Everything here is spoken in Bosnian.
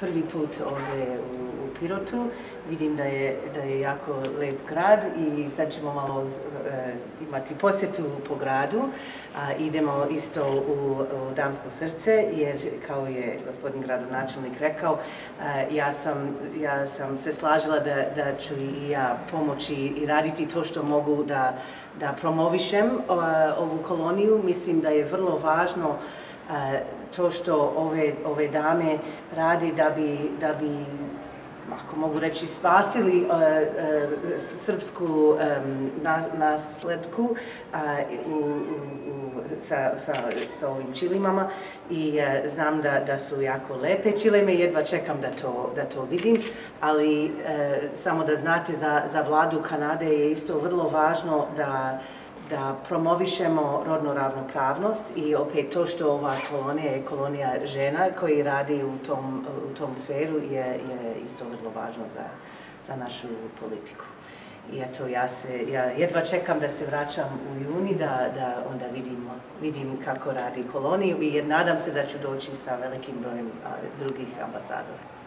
prvi put ovdje u Pirotu. Vidim da je jako lep grad i sad ćemo malo imati posjetu po gradu. Idemo isto u Damsko srce jer, kao je gospodin gradonačelnik rekao, ja sam se slažila da ću i ja pomoći i raditi to što mogu da promovišem ovu koloniju. Mislim da je vrlo važno to što ove dame radi da bi, ako mogu reći, spasili srpsku nasledku sa ovim čilimama i znam da su jako lepe čileme, jedva čekam da to vidim, ali samo da znate, za vladu Kanade je isto vrlo važno da promovišemo rodnu ravnopravnost i opet to što ova kolonija je kolonija žena koji radi u tom sferu je isto vrlo važno za našu politiku. I eto, ja jedva čekam da se vraćam u juni, da onda vidim kako radi koloniju i nadam se da ću doći sa velikim brojem drugih ambasadora.